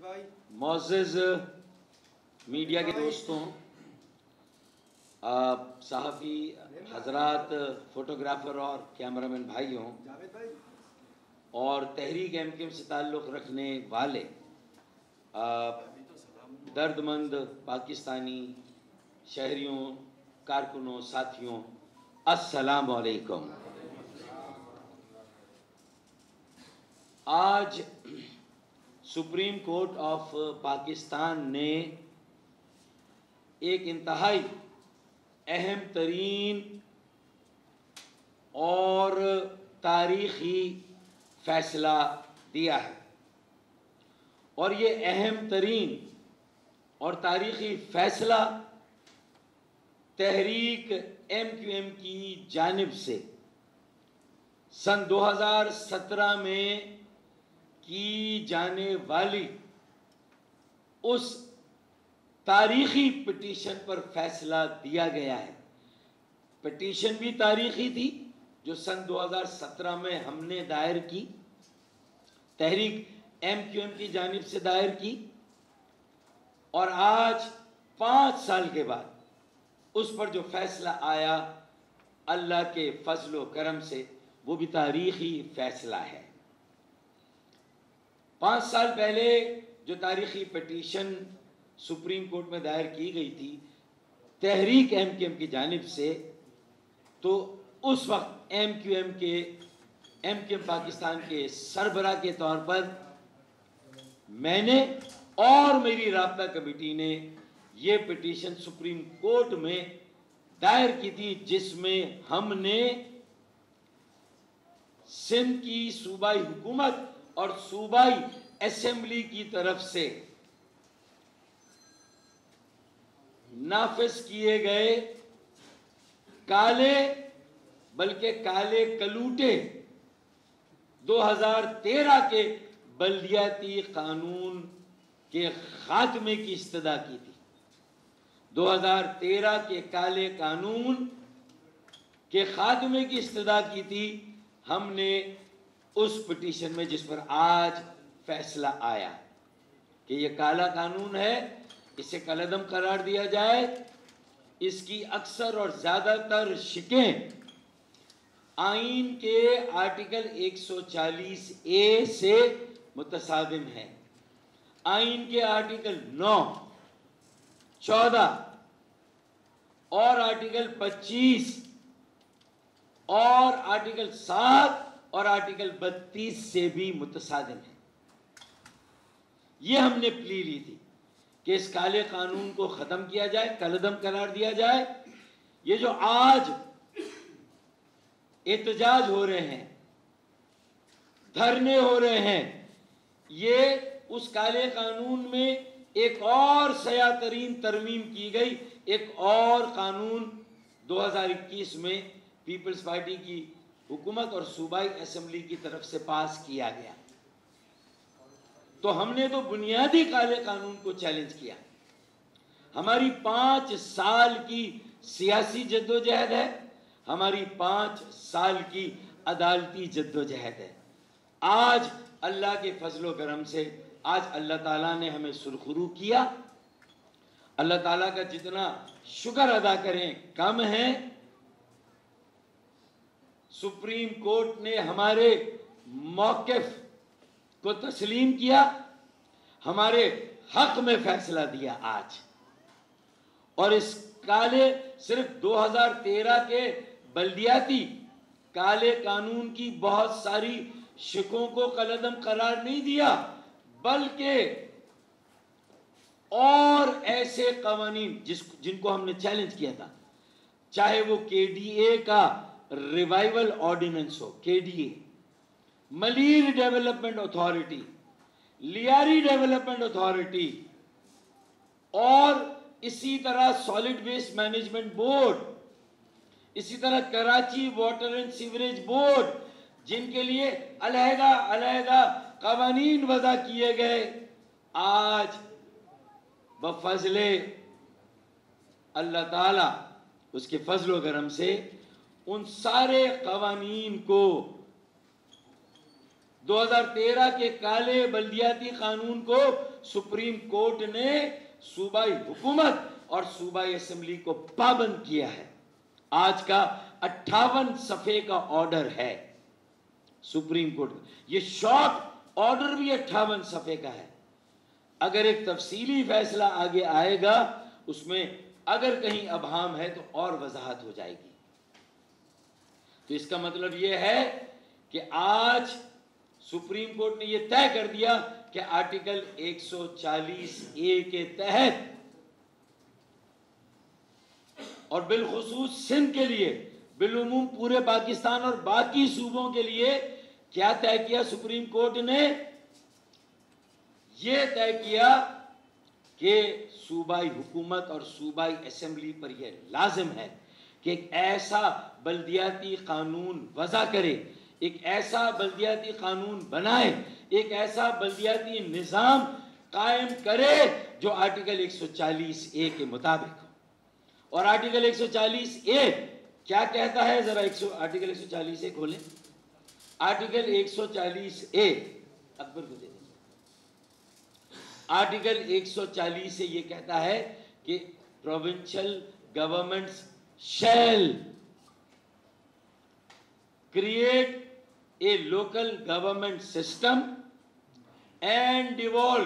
معزز میڈیا کے دوستوں، صحافی حضرات، فوٹوگرافر اور کیمرامین بھائیوں اور تحریک MQM سے تعلق رکھنے والے درد مند پاکستانی شہریوں، کارکنوں، ساتھیوں، السلام علیکم۔ آج سپریم کورٹ آف پاکستان نے ایک انتہائی اہم ترین اور تاریخی فیصلہ دیا ہے، اور یہ اہم ترین اور تاریخی فیصلہ تحریک MQM کی جانب سے سن 2017 میں کی جانے والی اس تاریخی پٹیشن پر فیصلہ دیا گیا ہے۔ پٹیشن بھی تاریخی تھی جو سن 2017 میں ہم نے دائر کی، تحریک MQM کی جانب سے دائر کی، اور آج 5 سال کے بعد اس پر جو فیصلہ آیا اللہ کے فضل و کرم سے وہ بھی تاریخی فیصلہ ہے۔ 5 سال پہلے جو تاریخی پٹیشن سپریم کورٹ میں دائر کی گئی تھی تحریک MQM کی جانب سے، تو اس وقت MQM پاکستان کے سربراہ کے طور پر میں نے اور میری رابطہ کمیٹی نے یہ پٹیشن سپریم کورٹ میں دائر کی تھی، جس میں ہم نے سندھ کی صوبائی حکومت اور صوبائی اسمبلی کی طرف سے نافذ کیے گئے بلکہ کالے کلوٹے 2013 کے بلدیاتی قانون کے خاتمے کی استدعا کی تھی۔ 2013 کے کالے قانون کے خاتمے کی استدعا کی تھی ہم نے اس پٹیشن میں، جس پر آج فیصلہ آیا کہ یہ کالا قانون ہے، اسے کالعدم قرار دیا جائے۔ اس کی اکثر اور زیادہ تر شقیں آئین کے آرٹیکل 140A سے متصادم ہیں۔ آئین کے آرٹیکل 9، 14 اور آرٹیکل 25 اور آرٹیکل 7 اور آرٹیکل 32 سے بھی متصادم ہیں۔ یہ ہم نے پلی لی تھی کہ اس کالے قانون کو ختم کیا جائے، کالعدم قرار دیا جائے۔ یہ جو آج احتجاج ہو رہے ہیں، دھرنے ہو رہے ہیں، یہ اس کالے قانون میں ایک اور سیاہ ترین ترمیم کی گئی، ایک اور قانون 2021 میں پیپلز پارٹی کی حکومت اور صوبائی اسمبلی کی طرف سے پاس کیا گیا۔ تو ہم نے تو بنیادی کالے قانون کو چیلنج کیا۔ ہماری 5 سال کی سیاسی جدوجہد ہے، ہماری 5 سال کی عدالتی جدوجہد ہے۔ آج اللہ کے فضل و کرم سے آج اللہ تعالیٰ نے ہمیں سرخرو کیا۔ اللہ تعالیٰ کا جتنا شکر ادا کریں کم ہے۔ سپریم کورٹ نے ہمارے موقف کو تسلیم کیا، ہمارے حق میں فیصلہ دیا آج، اور اس کالے صرف 2013 کے بلدیاتی کالے قانون کی بہت ساری شقوں کو کالعدم قرار نہیں دیا، بلکہ اور ایسے قوانین جن کو ہم نے چیلنج کیا تھا، چاہے وہ KDA کا ریوائیول آرڈیننس ہو، KDA، Malir development authority, Lyari development authority, اور اسی طرح سالڈ ویسٹ مینجمنٹ بورڈ، اسی طرح Karachi water and sewerage board, جن کے لیے علیحدہ قوانین وضع کیے گئے، آج بفضل اللہ تعالی اس کے فضل و کرم سے ان سارے قوانین کو 2013 کے کالے بلدیاتی قانون کو سپریم کورٹ نے صوبائی حکومت اور صوبائی اسمبلی کو پابند کیا ہے. آج کا 58 صفحے کا آرڈر ہے سپریم کورٹ کا. یہ شارٹ آرڈر بھی 58 صفحے کا ہے. اگر ایک تفصیلی فیصلہ آگے آئے گا اس میں اگر کہیں ابہام ہے تو اور وضاحت ہو جائے گی. تو اس کا مطلب یہ ہے کہ آج سپریم کورٹ نے یہ طے کر دیا کہ آرٹیکل 140A کے تحت اور بالخصوص سندھ کے لیے، بالعموم پورے پاکستان اور باقی صوبوں کے لیے کیا طے کیا سپریم کورٹ نے؟ یہ طے کیا کہ صوبائی حکومت اور صوبائی اسمبلی پر یہ لازم ہے کہ ایک ایسا بلدیاتی قانون وضع کرے، ایک ایسا بلدیاتی قانون بنائے، ایک ایسا بلدیاتی نظام قائم کرے جو آرٹیکل 140A کے مطابق ہو. اور آرٹیکل 140A کیا کہتا ہے؟ ذرا آرٹیکل 140A کھولیں. آرٹیکل 140A اکبر کو دے دیں. آرٹیکل 140 یہ کہتا ہے کہ provincial governments shall create a local government system and devolve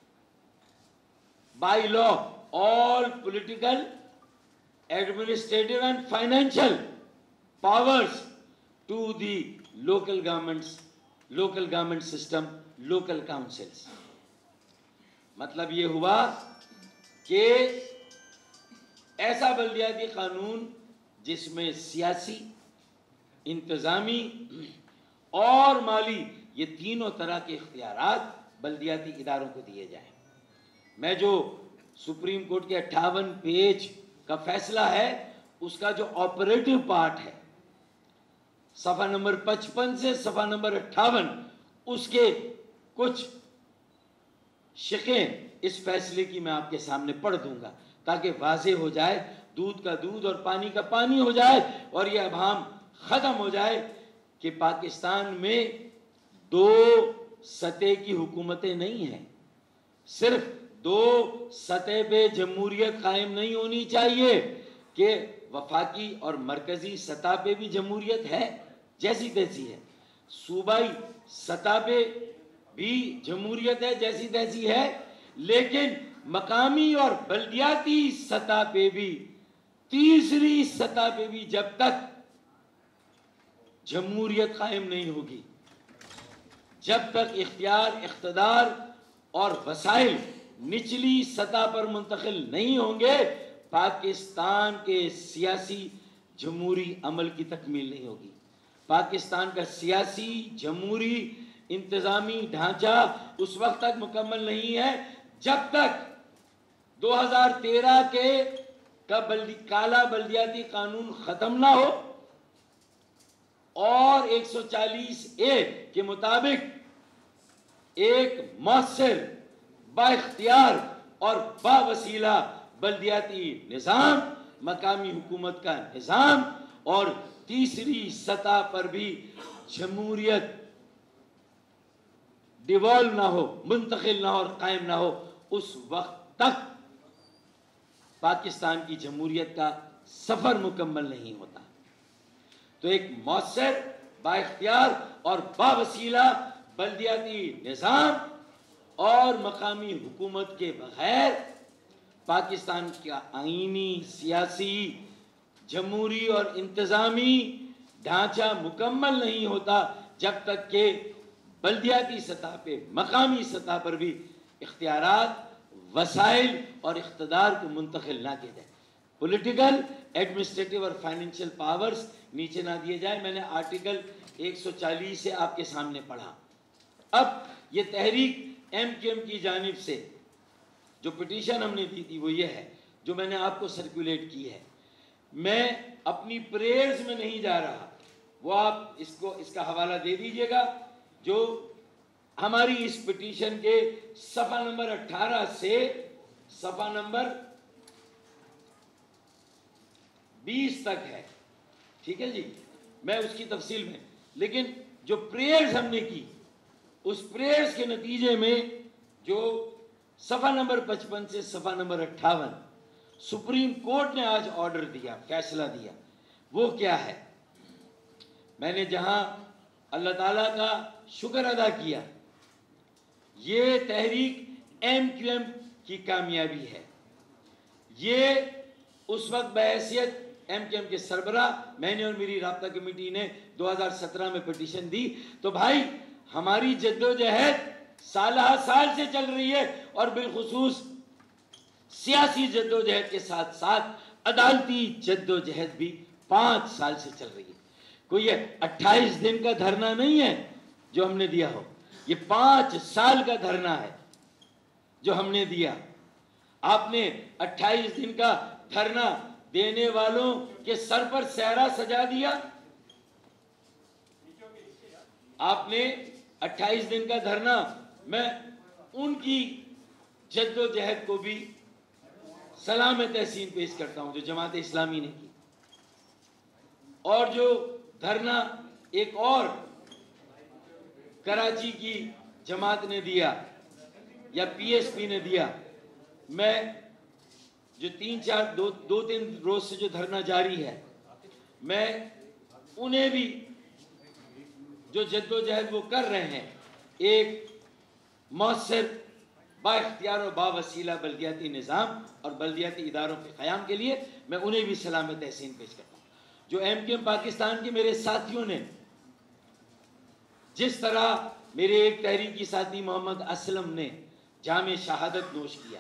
by law all political, administrative and financial powers to the local government system, local councils. مطلب یہ ہوا کہ ایسا بلدیاتی قانون جس میں سیاسی، انتظامی اور مالی یہ تینوں طرح کے اختیارات بلدیاتی اداروں کو دیے جائیں. میں جو سپریم کورٹ کے 58 پیج کا فیصلہ ہے اس کا جو آپریٹو پارٹ ہے صفحہ نمبر 55 سے صفحہ نمبر 58 اس کے کچھ شقیں اس فیصلے کی میں آپ کے سامنے پڑھ دوں گا تاکہ واضح ہو جائے، دودھ کا دودھ اور پانی کا پانی ہو جائے اور یہ ابہام ختم ہو جائے کہ پاکستان میں 2 سطح کی حکومتیں نہیں ہیں. صرف 2 سطح پہ جمہوریت قائم نہیں ہونی چاہیے کہ وفاقی اور مرکزی سطح پہ بھی جمہوریت ہے جیسی تیسی ہے، صوبائی سطح پہ بھی جمہوریت ہے جیسی تیسی ہے، لیکن مقامی اور بلدیاتی سطح پہ بھی، تیسری سطح پہ بھی جب تک جمہوریت قائم نہیں ہوگی، جب تک اختیار، اقتدار اور وسائل نچلی سطح پر منتقل نہیں ہوں گے، پاکستان کے سیاسی جمہوری عمل کی تکمیل نہیں ہوگی. پاکستان کا سیاسی، جمہوری، انتظامی ڈھانچہ اس وقت تک مکمل نہیں ہے جب تک 2013 کے کالا بلدیاتی قانون ختم نہ ہو اور 140A کے مطابق ایک مؤثر، با اختیار اور با وسیلہ بلدیاتی نظام، مقامی حکومت کا نظام اور تیسری سطح پر بھی جمہوریت ڈیوالو نہ ہو، منتقل نہ ہو اور قائم نہ ہو، اس وقت تک پاکستان کی جمہوریت کا سفر مکمل نہیں ہوتا. تو ایک مؤثر، با اختیار اور با وسیلہ بلدیاتی نظام اور مقامی حکومت کے بغیر پاکستان کا آئینی، سیاسی، جمہوری اور انتظامی ڈھانچہ مکمل نہیں ہوتا جب تک کہ بلدیاتی سطح پہ، مقامی سطح پر بھی اختیارات، وسائل اور اقتدار کو منتقل نہ کیا جائے. پولیٹیکل، ایڈمنسٹریٹو اور فائنینشیل پاورز نیچے نہ دیے جائیں. میں نے آرٹیکل 140 سے آپ کے سامنے پڑھا. اب یہ تحریک MQM کی جانب سے جو پٹیشن ہم نے دی تھی وہ یہ ہے جو میں نے آپ کو سرکولیٹ کی ہے. میں اپنی پریئرز میں نہیں جا رہا، وہ آپ اس کا حوالہ دے دیجئے گا جو ہماری اس پٹیشن کے صفحہ نمبر 18 سے صفحہ نمبر 20 تک ہے. ٹھیک ہے جی، میں اس کی تفصیل میں، لیکن جو پریئرز ہم نے کی اس پریئرز کے نتیجے میں جو صفحہ نمبر 55 سے صفحہ نمبر 58 سپریم کورٹ نے آج آرڈر دیا، فیصلہ دیا، وہ کیا ہے؟ میں نے جہاں اللہ تعالیٰ کا شکر ادا کیا، یہ تحریک ایم کیو ایم کی کامیابی ہے۔ یہ اس وقت بحیثیت ایم کیو ایم کے سربراہ میں نے اور میری رابطہ کمیٹی نے 2017 میں پٹیشن دی، تو بھائی ہماری جدوجہد سالہ سال سے چل رہی ہے، اور بالخصوص سیاسی جدوجہد کے ساتھ ساتھ عدالتی جدوجہد بھی 5 سال سے چل رہی ہے۔ کوئی یہ 28 دن کا دھرنا نہیں ہے جو ہم نے دیا ہو، یہ 5 سال کا دھرنا ہے جو ہم نے دیا۔ آپ نے 28 دن کا دھرنا دینے والوں کے سر پر صحرا سجا دیا۔ آپ نے 28 دن کا دھرنا، میں ان کی جدوجہد کو بھی سلام تحسین پیش کرتا ہوں جو جماعت اسلامی نے کی، اور جو دھرنا ایک اور کراچی کی جماعت نے دیا یا پی ایس پی نے دیا۔ میں جو 2-3 روز سے جو دھرنا جاری ہے، میں انہیں بھی جو جدوجہد وہ کر رہے ہیں ایک مؤثر با اختیار و با وسیلہ بلدیاتی نظام اور بلدیاتی اداروں کے قیام کے لیے، میں انہیں بھی سلام تحسین پیش کرتا ہوں۔ جو ایم کیو ایم پاکستان کے میرے ساتھیوں نے جس طرح میرے ایک تحریکی ساتھی محمد اسلم نے جام شہادت نوش کیا،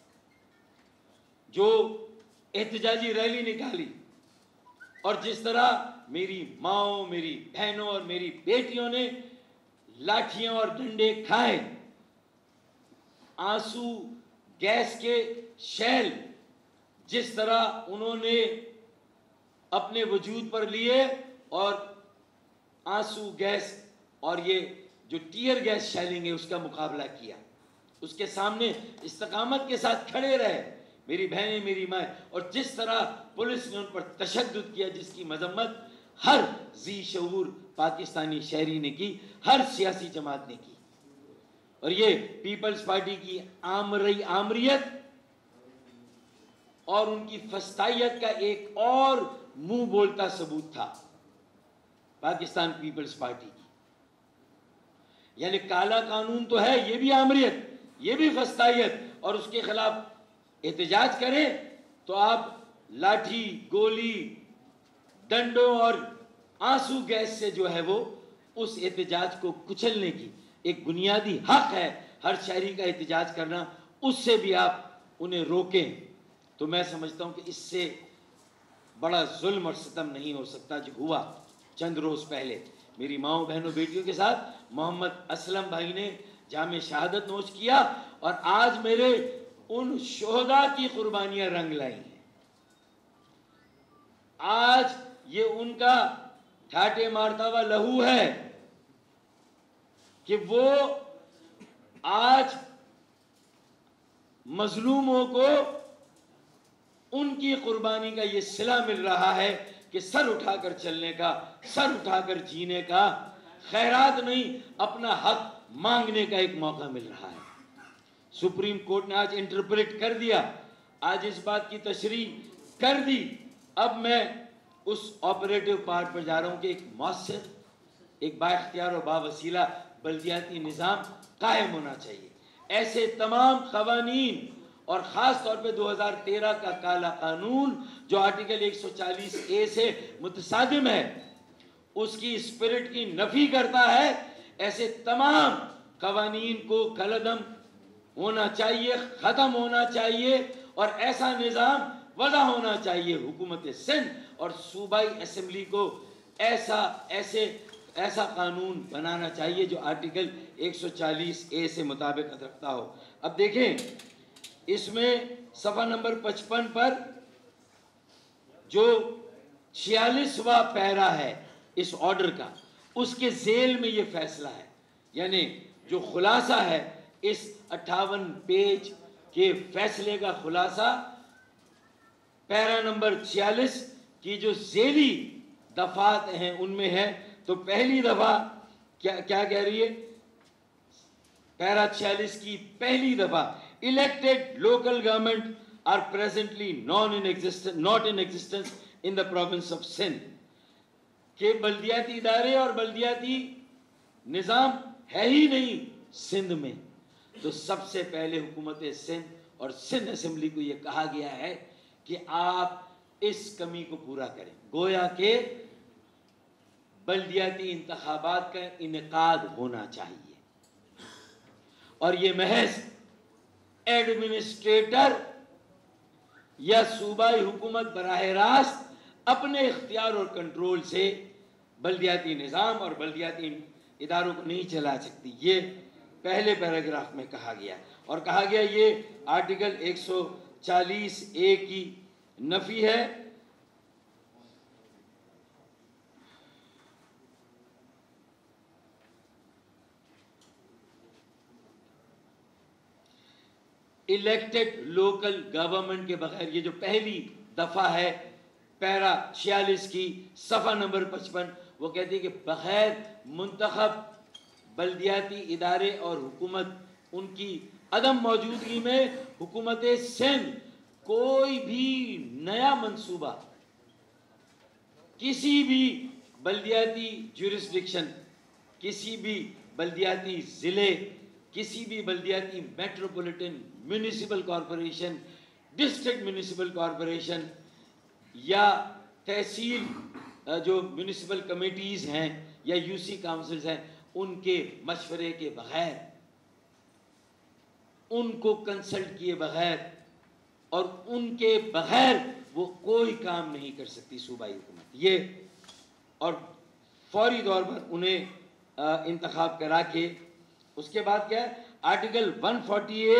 جو احتجاجی ریلی نکالی، اور جس طرح میری ماؤں، میری بہنوں اور میری بیٹیوں نے لاٹھیاں اور ڈنڈے کھائے، آنسو گیس کے شیل جس طرح انہوں نے اپنے وجود پر لیے، اور آنسو گیس اور یہ جو ٹیئر گیس شیلنگ ہے اس کا مقابلہ کیا، اس کے سامنے استقامت کے ساتھ کھڑے رہے میری بہنیں، میری مائیں، اور جس طرح پولیس نے ان پر تشدد کیا جس کی مذمت ہر ذی شعور پاکستانی شہری نے کی، ہر سیاسی جماعت نے کی۔ اور یہ پیپلز پارٹی کی آمریت اور ان کی فسطائیت کا ایک اور منہ بولتا ثبوت تھا پاکستان پیپلز پارٹی کی۔ یعنی کالا قانون تو ہے، یہ بھی آمریت، یہ بھی فسطائیت، اور اس کے خلاف احتجاج کریں تو آپ لاٹھی، گولی، ڈنڈوں اور آنسو گیس سے جو ہے وہ اس احتجاج کو کچلنے کی ایک بنیادی حق ہے ہر شہری کا احتجاج کرنا، اس سے بھی آپ انہیں روکیں، تو میں سمجھتا ہوں کہ اس سے بڑا ظلم اور ستم نہیں ہو سکتا جو ہوا چند روز پہلے میری ماؤں، بہنوں، بیٹیوں کے ساتھ۔ محمد اسلم بھائی نے جام شہادت نوش کیا، اور آج میرے ان شہداء کی قربانیاں رنگ لائی ہیں۔ آج یہ ان کا ٹھاٹے مارتا ہوا لہو ہے کہ وہ آج مظلوموں کو ان کی قربانی کا یہ صلہ مل رہا ہے کہ سر اٹھا کر چلنے کا، سر اٹھا کر جینے کا، خیرات نہیں اپنا حق مانگنے کا ایک موقع مل رہا ہے۔ سپریم کورٹ نے آج انٹرپریٹ کر دیا، آج اس بات کی تشریح کر دی۔ اب میں اس آپریٹو پارٹ پر جا رہا ہوں کہ ایک مؤثر، ایک با اختیار و با وسیلہ بلدیاتی نظام قائم ہونا چاہیے۔ ایسے تمام قوانین، اور خاص طور پہ 2013 کا کالا قانون جو آرٹیکل 140A سے متصادم ہے، اس کی اسپرٹ کی نفی کرتا ہے، ایسے تمام قوانین کو کالعدم ہونا چاہیے، ختم ہونا چاہیے، اور ایسا نظام وضع ہونا چاہیے۔ حکومت سندھ اور صوبائی اسمبلی کو ایسا قانون بنانا چاہیے جو آرٹیکل 140A سے مطابقت رکھتا ہو۔ اب دیکھیں اس میں صفحہ نمبر 55 پر جو 46واں پیرا ہے اس آرڈر کا، اس کے ذیل میں یہ فیصلہ ہے، یعنی جو خلاصہ ہے اس 58 پیج کے فیصلے کا خلاصہ پیرا نمبر 46 کی جو ذیلی دفعات ہیں ان میں ہے۔ تو پہلی دفعہ کیا کہہ رہی ہے؟ पैरा 46 की पहली दफा elected local government are presently not in existence in the province of Sindh के बल्दियाती इदारे और बल्दियाती निज़ाम है ही नहीं सिंध में। तो सबसे पहले हुकूमत सिंध और सिंध असेंबली को यह कहा गया है कि आप इस कमी को पूरा करें। गोया के बल्दियाती इंतखाबात का इनेकाद होना चाहिए और ये महज एडमिनिस्ट्रेटर या सूबाई हुकूमत बराह रास्त अपने इख्तियार और कंट्रोल से बल्दियाती निज़ाम और बल्दियाती इदारों को नहीं चला सकती। ये पहले पैराग्राफ में कहा गया और कहा गया ये आर्टिकल 140A की नफी है। इलेक्टेड लोकल गवर्नमेंट के बगैर, ये जो पहली दफा है पैरा 46 की सफा नंबर 55, वो कहती है कि बगैर मुंतखब बल्दियाती इदारे और हुकूमत उनकी अदम मौजूदगी में हुकूमत सिंध कोई भी नया मंसूबा किसी भी बल्दियाती ज्यूरिस्डिक्शन, किसी भी बल्दियाती ज़िले, किसी भी बल्दियाती metropolitan municipal corporation, district municipal corporation या तहसील जो म्यूनिसिपल कमेटीज़ हैं या यूसी काउंसिल्स हैं, उनके मशवरे के बगैर, उनको कंसल्ट किए बगैर और उनके बगैर वो कोई काम नहीं कर सकती सूबाई हुकूमत। ये और फौरी तौर पर उन्हें इंतखाब करा के उसके बाद क्या है, आर्टिकल 140A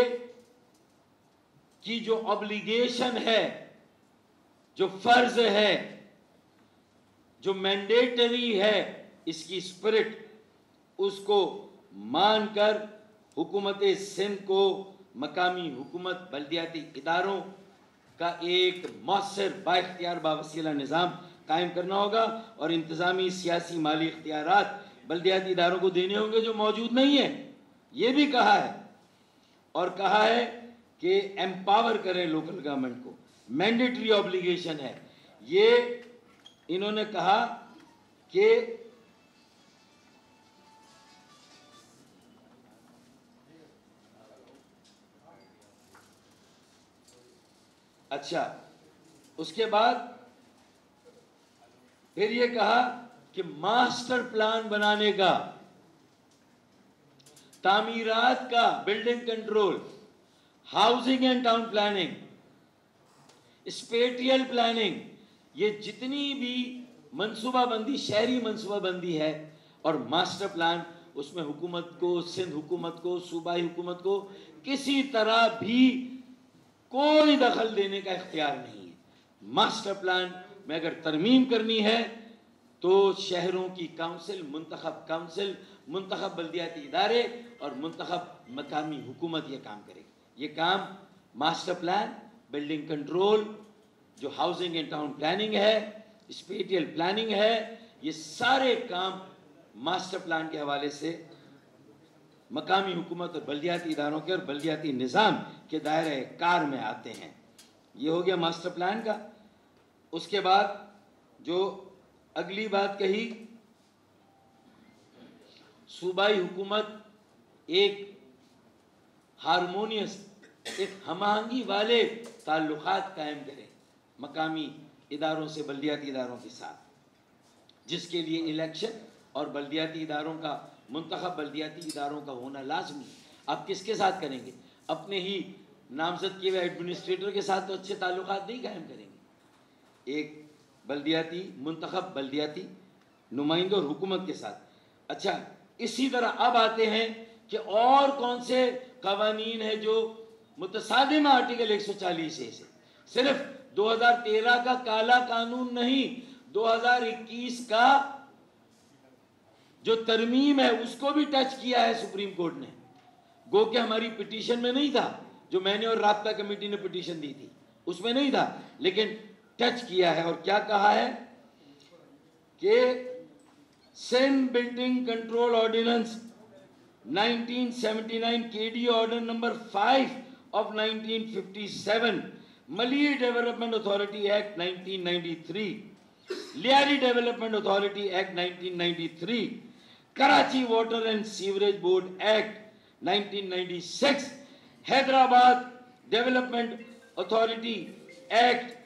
की जो ऑब्लिगेशन है, जो फर्ज है, जो मैंडेटरी है, इसकी स्पिरिट उसको मानकर हुकूमत सिंध को मकामी हुकूमत बल्दियाती इदारों का एक मौसर बाइख्तियार बावसीला निज़ाम कायम करना होगा और इंतज़ामी सियासी माली इख्तियारात बल्दियाती इदारों को देने होंगे जो मौजूद नहीं है। ये भी कहा है और कहा है कि एम्पावर करें लोकल गवर्नमेंट को, मैंडेटरी ऑब्लिगेशन है। ये इन्होंने कहा कि अच्छा, उसके बाद फिर ये कहा कि मास्टर प्लान बनाने का, तामीरात का, building control, housing and town planning, spatial planning, ये जितनी भी मंसूबाबंदी, शहरी मंसूबाबंदी है और मास्टर प्लान, उसमें हुकूमत को, सिंध हुकूमत को, सूबाई हुकूमत को किसी तरह भी कोई दखल देने का इख्तियार नहीं है। मास्टर प्लान में अगर तरमीम करनी है तो शहरों की काउंसिल, मुंतखब बल्दियाती इदारे और मुंतखब मकामी हुकूमत ये काम करेगी। ये काम मास्टर प्लान, बिल्डिंग कंट्रोल, जो हाउसिंग एंड टाउन प्लानिंग है, स्पेटियल प्लानिंग है, ये सारे काम मास्टर प्लान के हवाले से मकामी हुकूमत और बल्दियाती इदारों के और बल्दियाती निज़ाम के दायरे कार में आते हैं। ये हो गया मास्टर प्लान का। उसके बाद जो अगली बात कही, सूबाई हुकूमत एक हारमोनियस, एक हमाहंगी वाले ताल्लुकात कायम करे मकामी इदारों से, बल्दियाती इदारों के साथ, जिसके लिए इलेक्शन और बल्दियाती इदारों का, मुंतखब बल्दियाती इदारों का होना लाजमी है। आप किसके साथ करेंगे? अपने ही नामजद किए हुए एडमिनिस्ट्रेटर के साथ तो अच्छे ताल्लुकात नहीं कायम करेंगे। एक बल्दियाती, मुंतखब बल्दियाती नुमाइंदों और हुकूमत के साथ। अच्छा, इसी तरह अब आते हैं कि और कौन से कवानीन है जो मुतसादिम आर्टिकल 140A से। सिर्फ 2013 का काला कानून नहीं, 2021 का जो तरमीम है उसको भी टच किया है सुप्रीम कोर्ट ने। गो कि हमारी पिटीशन में नहीं था, जो मैंने और राब्ता कमेटी ने पिटीशन दी थी उसमें नहीं था, लेकिन टच किया है। और क्या कहा है कि Sindh building control ordinance 1979 KD Order number 5 of 1957, Mali Development Authority Act 1993, Liari Development Authority Act 1993, Karachi Water and Sewerage Board Act 1996, Hyderabad Development Authority Act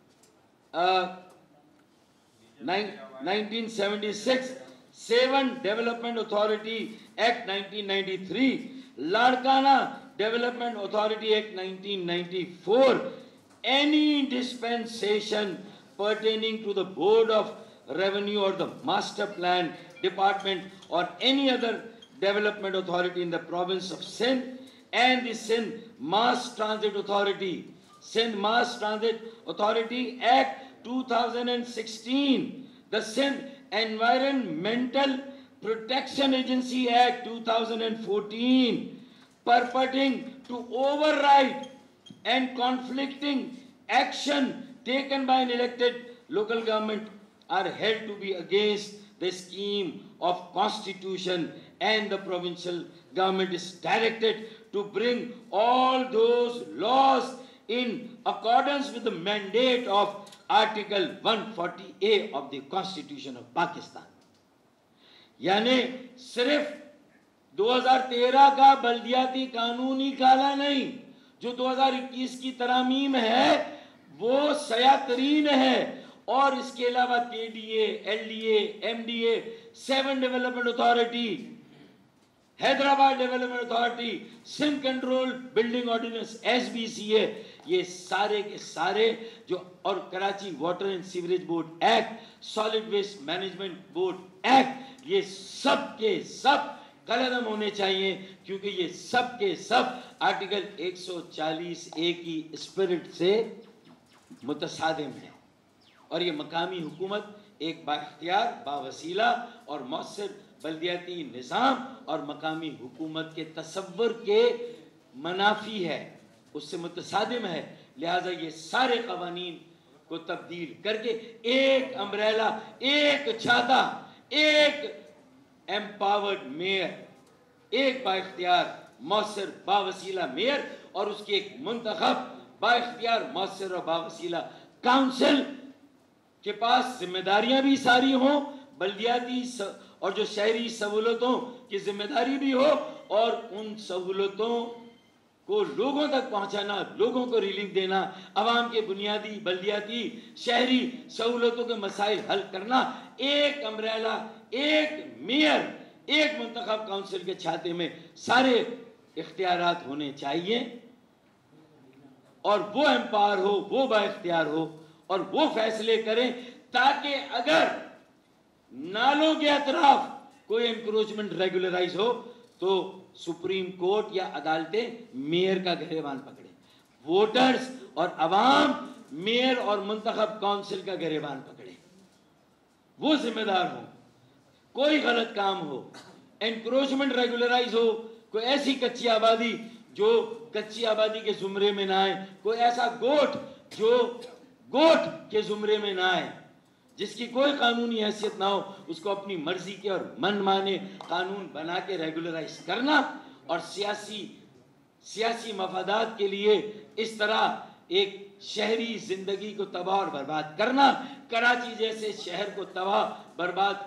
1976, Seven Development Authority Act 1993, Larkana Development Authority Act 1994, any dispensation pertaining to the Board of Revenue or the Master Plan Department or any other development authority in the province of Sindh, and the Sindh Mass Transit Authority, Sindh Mass Transit Authority Act 2016, the Sindh Environmental Protection Agency Act 2014, purporting to override and conflicting action taken by an elected local government, are held to be against the scheme of constitution, and the provincial government is directed to bring all those laws in accordance with the mandate of Article 140A of the Constitution of Pakistan. यानी सिर्फ 2013 का बल्दियाती कानून ही काला नहीं, जो 2021 की तरामीम है वो सया तरीन है, और इसके अलावा KDA, LDA, MDA, Sehwan development authority, Hyderabad development authority, Sindh control building ordinance SBCA, ये सारे के सारे जो, और Karachi water and sewerage board act, solid waste management board act, ये सब के सब कलअदम होने चाहिए, क्योंकि ये सब के सब आर्टिकल 140A की स्पिरिट से मुतसादिम है। और ये मकामी हुकूमत एक बाइख्तियार, बावसीला और मौसर बल्दियाती निज़ाम और मकामी हुकूमत के तसव्वुर के मनाफी है, उससे मुतसादिम है। लिहाजा ये सारे कवानीन को तब्दील करके एक अम्ब्रेला, एक छाता, एक एम्पावर्ड मेयर, एक बाइख्तियार मौसर बावसीला मेयर और उसकी एक मुंतखब बाइख्तियार मौसर और बावसीला काउंसिल के पास जिम्मेदारियां भी सारी हों, बल्दियाती और जो शहरी सहूलतों की जिम्मेदारी भी हो, और उन सहूलतों को लोगों तक पहुंचाना, लोगों को रिलीफ देना, अवाम के बुनियादी बल्दियाती शहरी सहूलतों के मसाइल हल करना, एक अम्ब्रेला, एक मेयर, एक मुंतखब काउंसिल के छाते में सारे इख्तियारात होने चाहिए, और वो एम्पावर हो, वो बाइख्तियार हो और वो फैसले करें, ताकि अगर नालों के अतराफ कोई एनक्रोचमेंट रेगुलराइज हो तो सुप्रीम कोर्ट या अदालतें मेयर का गिरेबान पकड़े, वोटर्स और अवाम मेयर और मुंतखब काउंसिल का गिरेबान पकड़े, वो जिम्मेदार हो। कोई गलत काम हो, एनक्रोचमेंट रेगुलराइज हो, कोई ऐसी कच्ची आबादी जो कच्ची आबादी के जुमरे में ना आए, कोई ऐसा गोट जो गोट के जुमरे में ना आए, जिसकी कोई कानूनी हैसियत ना हो, उसको अपनी मर्जी के और मनमाने कानून बना के रेगुलराइज करना, और सियासी मफादात के लिए इस तरह एक शहरी जिंदगी को तबाह और बर्बाद करना, कराची जैसे शहर को तबाह बर्बाद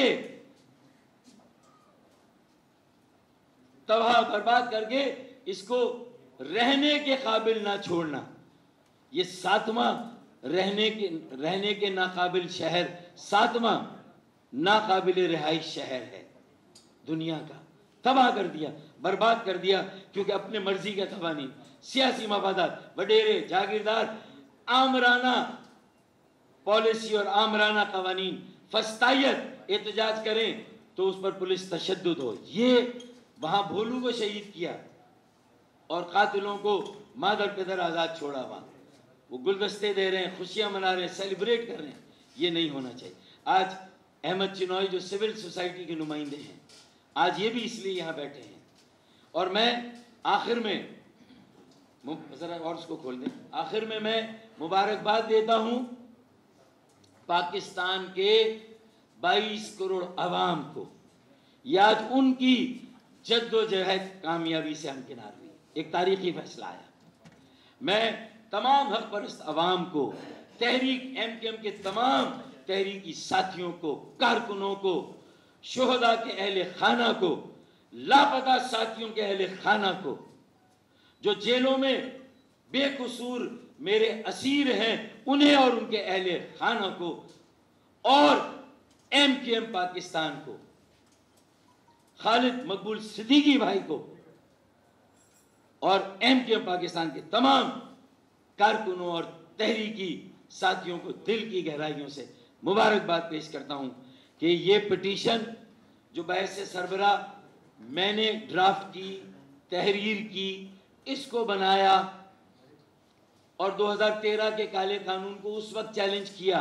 करके इसको रहने के काबिल ना छोड़ना, ये सातवां रहने के नाकाबिल शहर, सातवां नाकाबिल रिहाइश शहर है दुनिया का, तबाह कर दिया, बर्बाद कर दिया, क्योंकि अपने मर्जी का कवानीन, सियासी मफादात, वडेरे, जागीरदार, आमराना पॉलिसी और आमराना कवानीन, फस्तायत, एहतजाज करें तो उस पर पुलिस तशद्दुद हो। ये वहां भोलू को शहीद किया और कातिलों को मादर पिदर आजाद छोड़ा, वहां वो गुलदस्ते दे रहे हैं, खुशियां मना रहे हैं, सेलिब्रेट कर रहे हैं, ये नहीं होना चाहिए। आज अहमद चिनॉय जो सिविल सोसाइटी के नुमाइंदे हैं, आज ये भी इसलिए यहाँ बैठे हैं, और मैं आखिर में जरा और उसको खोल दें, आखिर में मैं मुबारकबाद देता हूँ पाकिस्तान के 22 करोड़ अवाम को। ये आज उनकी جد و جہد کامیابی سے ہمکنار ہوئی، ایک تاریخی فیصلہ آیا۔ میں تمام حق پرست عوام کو، تحریک MQM کے تمام تحریکی ساتھیوں کو، کارکنوں کو، شہداء کے اہل خانہ کو، لاپتہ ساتھیوں کے اہل خانہ کو، جو جیلوں میں بے قصور میرے اسیر ہیں، انہیں اور ان کے اہل خانہ کو، اور MQM پاکستان کو، خالد مقبول صدیقی بھائی کو، اور MQM پاکستان کے تمام کارکنوں اور تحریکی ساتھیوں کو دل کی گہرائیوں سے مبارکباد پیش کرتا ہوں کہ یہ پٹیشن جو بحث سربراہ میں نے ڈرافٹ کی، تحریر کی، اس کو بنایا اور 2013 کے کالے قانون کو اس وقت چیلنج کیا،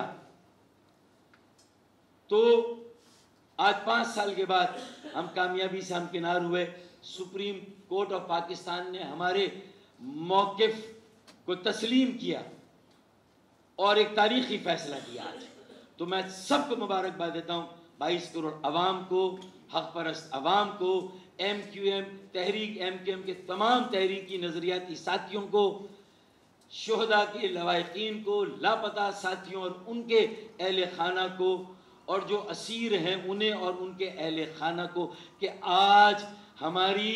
تو آج 5 سال کے بعد ہم کامیابی سے ہمکنار ہوئے۔ سپریم کورٹ آف پاکستان نے ہمارے موقف کو تسلیم کیا اور ایک تاریخی فیصلہ کیا آج۔ تو میں سب کو مبارکباد دیتا ہوں، 22 کروڑ عوام کو، حق پرست عوام کو، MQM تحریک MQM کے تمام تحریکی نظریاتی ساتھیوں کو، شہداء کے لواحقین کو، لاپتہ ساتھیوں اور ان کے اہل خانہ کو، اور جو اسیر ہیں انہیں اور ان کے اہل خانہ کو، کہ آج ہماری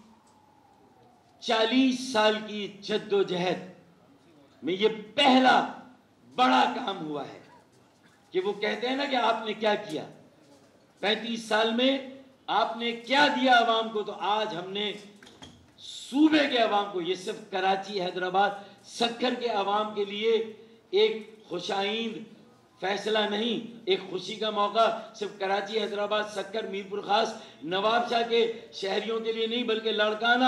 40 سال کی جد و جہد میں یہ پہلا بڑا کام ہوا ہے کہ وہ کہتے ہیں نا کہ آپ نے کیا کیا 35 سال میں، آپ نے کیا دیا عوام کو، تو آج ہم نے صوبے کے عوام کو، یہ صرف کراچی، حیدرآباد، سکھر کے عوام کے لیے ایک خوشائند فیصلہ نہیں، ایک خوشی کا موقع صرف کراچی، حیدرآباد، سکھر، میرپور خاص، نواب شاہ کے شہریوں کے لیے نہیں، بلکہ لاڑکانہ،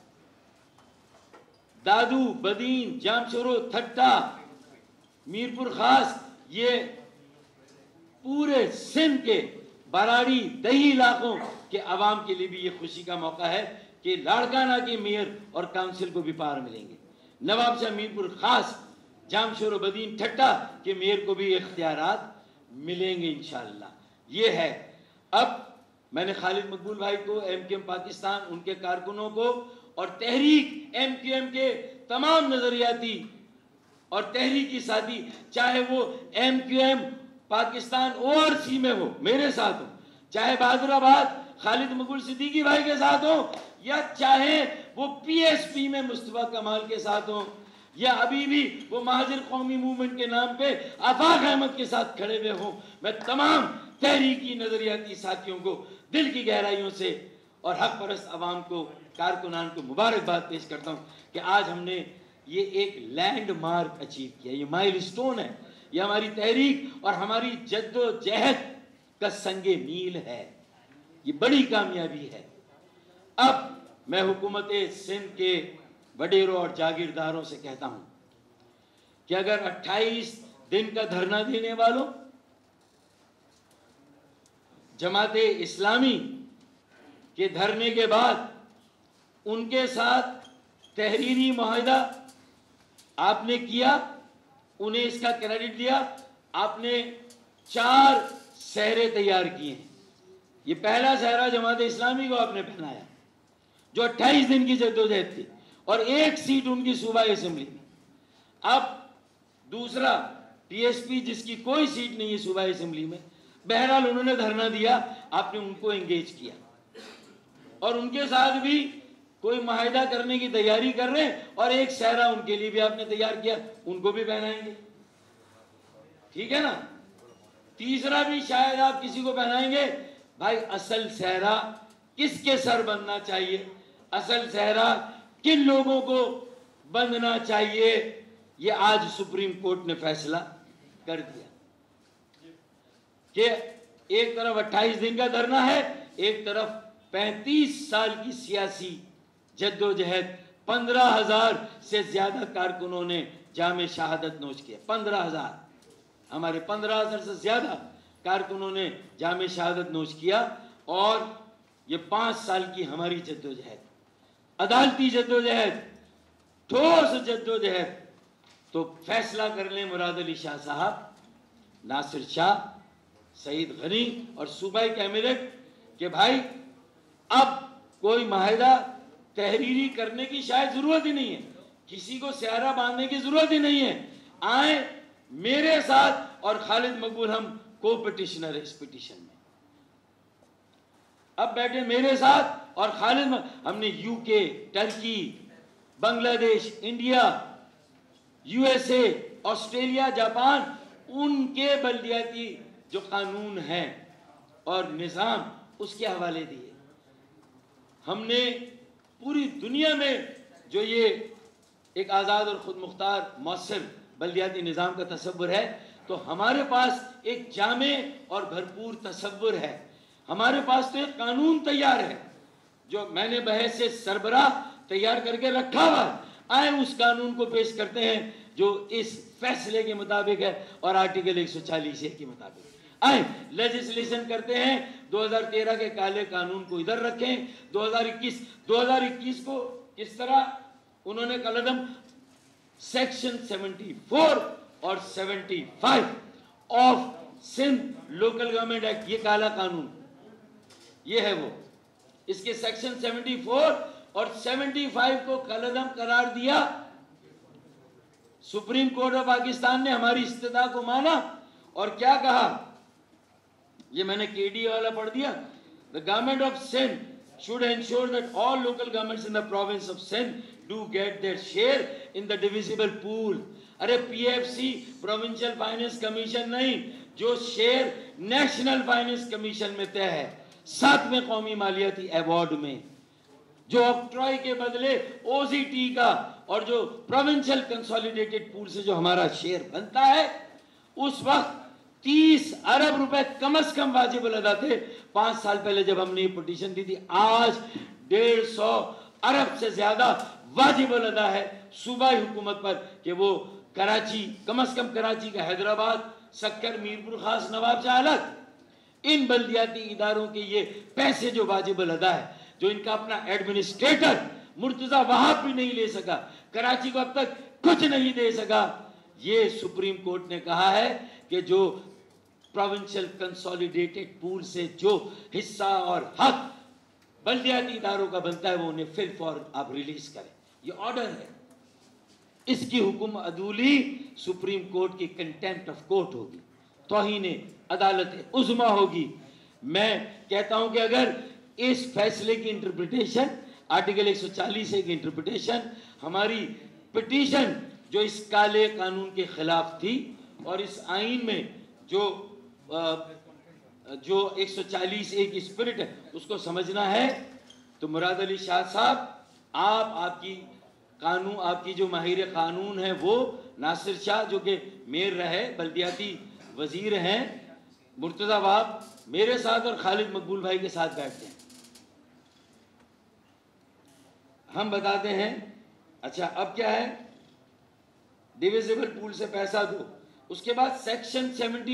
دادو، بدین، جام شورو، تھٹا، میرپور خاص، یہ پورے سندھ کے باراڑی دہی علاقوں کے عوام کے لیے بھی یہ خوشی کا موقع ہے کہ لاڑکانہ کے میئر اور کونسل کو بھی پار ملیں گے، نواب شاہ میرپور خاص، جام شور و بدین ٹھٹا کے میئر کو بھی اختیارات ملیں گے انشاءاللہ۔ یہ ہے۔ اب میں نے خالد مقبول بھائی کو، MQM پاکستان، ان کے کارکنوں کو، اور تحریک MQM کے تمام نظریاتی اور تحریکی ساتھی، چاہے وہ MQM پاکستان ORC میں ہو، میرے ساتھ ہو، چاہے بہادر آباد خالد مقبول صدیقی بھائی کے ساتھ ہو، یا چاہے وہ PSP میں مصطفیٰ کمال کے ساتھ ہو، یا ابھی بھی وہ مہاجر قومی موومنٹ کے نام پہ آفاق احمد کے ساتھ کھڑے ہوئے ہوں، میں تمام تحریکی نظریاتی ساتھیوں کو دل کی گہرائیوں سے اور حق پرست عوام کو، کارکنان کو مبارکباد پیش کرتا ہوں کہ آج ہم نے یہ ایک لینڈ مارک اچیو کیا، یہ مائل سٹون ہے، یہ ہماری تحریک اور ہماری جد و جہد کا سنگ میل ہے، یہ بڑی کامیابی ہے۔ اب میں حکومت سندھ کے وڈیروں اور جاگیرداروں سے کہتا ہوں کہ اگر 28 دن کا دھرنا دینے والوں، جماعت اسلامی کے دھرنے کے بعد ان کے ساتھ تحریری معاہدہ آپ نے کیا، انہیں اس کا کریڈٹ دیا، آپ نے 4 سہرے تیار کیے ہیں، یہ پہلا سہرا جماعت اسلامی کو آپ نے پہنایا جو 28 دن کی جدوجہد تھی، اور 1 سیٹ ان کی صوبائی اسمبلی میں۔ اب دوسرا PSP جس کی کوئی سیٹ نہیں ہے صوبائی اسمبلی میں، بہرحال انہوں نے دھرنا دیا، آپ نے ان کو انگیج کیا، اور ان کے ساتھ بھی کوئی معاہدہ کرنے کی تیاری کر رہے ہیں، اور 1 سہرا ان کے لیے بھی آپ نے تیار کیا، ان کو بھی پہنائیں گے، ٹھیک ہے نا؟ تیسرا بھی شاید آپ کسی کو پہنائیں گے۔ بھائی اصل سہرا کس کے سر بننا چاہیے، اصل سہرا کن لوگوں کو بندنا چاہیے، یہ آج سپریم کورٹ نے فیصلہ کر دیا کہ ایک طرف 28 دن کا دھرنا ہے، ایک طرف 35 سال کی سیاسی جد و جہد، 15,000 سے زیادہ کارکنوں نے جام شہادت نوش کیا، 15,000، ہمارے 15,000 سے زیادہ کارکنوں نے جام شہادت نوش کیا، اور یہ 5 سال کی ہماری جد و جہد، عدالتی جد و جہد، ٹھوس جد و جہد۔ تو فیصلہ کر لیں مراد علی شاہ صاحب، ناصر شاہ، سعید غنی اور صوبائی کیبنٹ کہ بھائی اب کوئی معاہدہ تحریری کرنے کی شاید ضرورت ہی نہیں ہے, کسی کو سیارہ باندھنے کی ضرورت ہی نہیں ہے. آئیں میرے ساتھ اور خالد مقبول ہم کو پٹیشنر اس پٹیشن میں, اب بیٹھے میرے ساتھ اور خالد ہم نے یو کے, Turkey, Bangladesh, India, U S A, Australia, Japan, ان کے بلدیاتی جو قانون ہیں اور نظام اس کے حوالے دیے. ہم نے پوری دنیا میں جو یہ ایک آزاد اور خود مختار مؤثر بلدیاتی نظام کا تصور ہے, تو ہمارے پاس ایک جامع اور بھرپور تصور ہے. ہمارے پاس تو ایک قانون تیار ہے جو میں نے بحث سربراہ تیار کر کے رکھا ہوا ہے. آئیں اس قانون کو پیش کرتے ہیں جو اس فیصلے کے مطابق ہے اور آرٹیکل 140 کے مطابق. آئیں لیجسلیشن کرتے ہیں, 2013 کے کالے قانون کو ادھر رکھیں, 2021 کو کس طرح انہوں نے قلم سیکشن 74 اور 75 of Sindh local government act, یہ کالا قانون یہ ہے وہ, اس کے سیکشن 74 اور 75 کو قلم قرار دیا. سپریم کورٹ آف پاکستان نے ہماری استدعا کو مانا اور کیا کہا, یہ میں نے کے ڈی والا پڑھ دیا. The government of Sindh should ensure that all local governments in the province of Sindh do get their share in the divisible pool. ارے P F C provincial finance commission نہیں, جو شیئر نیشنل فائننس کمیشن میں طے ہے 7ویں قومی مالیاتی award میں, جو آکٹرائی کے بدلے او سی ٹی کا اور جو پروونشل کنسولیڈیٹڈ پول سے جو ہمارا شیئر بنتا ہے, اس وقت 30 ارب روپے کم از کم واجب الادا تھے 5 سال پہلے جب ہم نے یہ پٹیشن دی تھی. آج 150 ارب سے زیادہ واجب الادا ہے صوبائی حکومت پر کہ وہ کراچی, کم از کم کراچی کا, حیدرآباد, سکر, میرپور خاص, نواب شاہ الگ, ان بلدیاتی اداروں کے یہ پیسے جو واجب الادا ہے, جو ان کا اپنا ایڈمنسٹریٹر مرتضی وہاب بھی نہیں لے سکا, کراچی کو اب تک کچھ نہیں دے سکا. یہ سپریم کورٹ نے کہا ہے کہ جو پروونشل کنسولیڈیٹڈ پول سے جو حصہ اور حق بلدیاتی اداروں کا بنتا ہے وہ انہیں فی الفور آپ ریلیز کریں. یہ آرڈر ہے. اس کی حکم عدولی سپریم کورٹ کی کنٹیمپٹ آف کورٹ ہوگی, توہین عدالت عظمی ہوگی. میں کہتا ہوں کہ اگر اس فیصلے کی انٹرپریٹیشن آرٹیکل 140 کی انٹرپریٹیشن ہماری پٹیشن جو اس کالے قانون کے خلاف تھی اور اس آئین میں جو 140 کی اسپرٹ ہے اس کو سمجھنا ہے, تو مراد علی شاہ صاحب آپ کی جو ماہر قانون ہے وہ ناصر شاہ جو کہ میئر رہے, بلدیاتی وزیر ہیں, مرتضی وہاب میرے ساتھ اور خالد مقبول بھائی کے ساتھ بیٹھتے ہیں, ہم بتاتے ہیں اچھا اب کیا ہے, ڈیویزیبل پول سے پیسہ دو. اس کے بعد سیکشن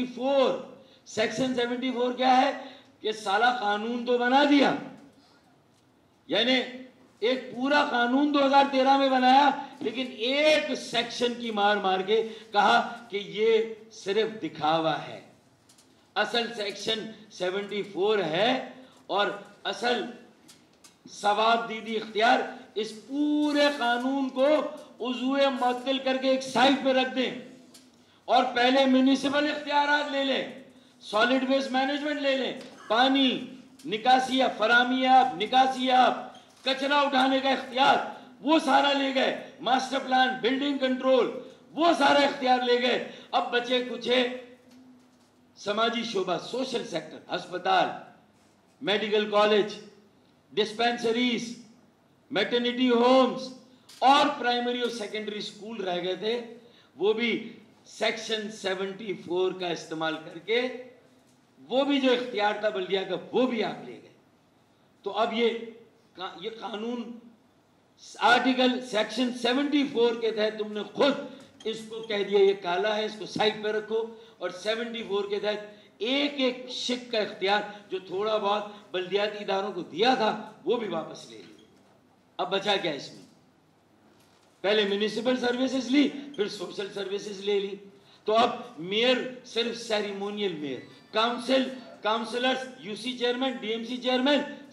74 کیا ہے کہ سالہ قانون تو بنا دیا, یعنی ایک پورا قانون 2013 میں بنایا, لیکن ایک سیکشن کی مار کے کہا کہ یہ صرف دکھاوا ہے. اصل سیکشن 74 ہے اور اصل ثواب دیدی اختیار اس پورے قانون کو عضو معطل کر کے ایک سائٹ پہ رکھ دیں اور پہلے میونسپل اختیارات لے لیں, سالڈ ویسٹ مینجمنٹ لے لیں, پانی نکاسی فراہمی آپ, نکاسی آپ, کچرا اٹھانے کا اختیار وہ سارا لے گئے, ماسٹر پلان, بلڈنگ کنٹرول وہ سارا اختیار لے گئے. اب بچے کچھ ہے سماجی شعبہ, سوشل سیکٹر, ہسپتال, medical college, dispensaries, maternity homes اور پرائمری اور سیکنڈری سکول رہ گئے تھے, وہ بھی سیکشن 74 کا استعمال کر کے وہ بھی جو اختیار تھا بلدیہ کا وہ بھی آپ لے گئے. تو اب یہ قانون آرٹیکل سیکشن 74 کے تحت تم نے خود اس کو کہہ دیا یہ کالا ہے, اس کو سائٹ پہ رکھو, اور 74 کے تحت ایک شک کا اختیار جو تھوڑا بہت بلدیاتی اداروں کو دیا تھا وہ بھی واپس لے لی. اب بچا کیا اس میں, پہلے میونسپل سروسز لی, پھر سوشل سروسز لے لی. تو اب میئر صرف ceremonial mayor, councillors, U C chairman, D M C chairman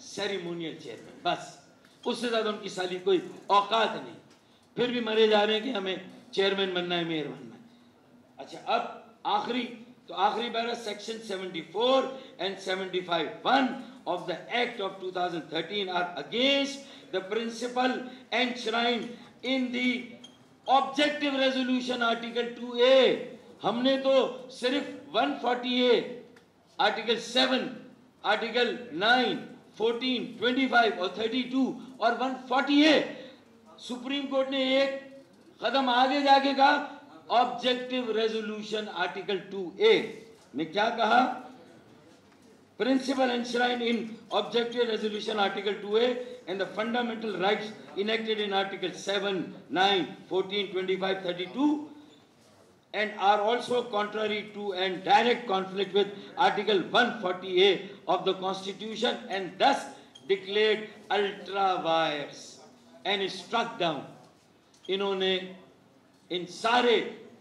ceremonial chairman, بس اس سے زیادہ ان کی سالی کوئی اوقات نہیں، پھر بھی مرے جا رہے ہیں کہ ہمیں چیئرمین بننا ہے، میئر بننا ہے۔ اچھا اب آخری para section 74 and 75(1) of the Act of 2013 are against the principle enshrined in the objective resolution article 2A۔ ہم نے تو صرف 140A، آرٹیکل 7، آرٹیکل 9، 14، 25 اور 32 اور 140A، سپریم کورٹ نے ایک قدم آگے جا کے کہا آبجیکٹو ریزولوشن آرٹیکل 2A میں کیا کہا؟ Principle enshrined in Objective Resolution Article 2A and the fundamental rights enacted in Article 7, 9, 14, 25, 32 and are also contrary to and direct conflict with Article 140A of the Constitution and thus declared ultra vires and struck down۔ انہوں نے ان سارے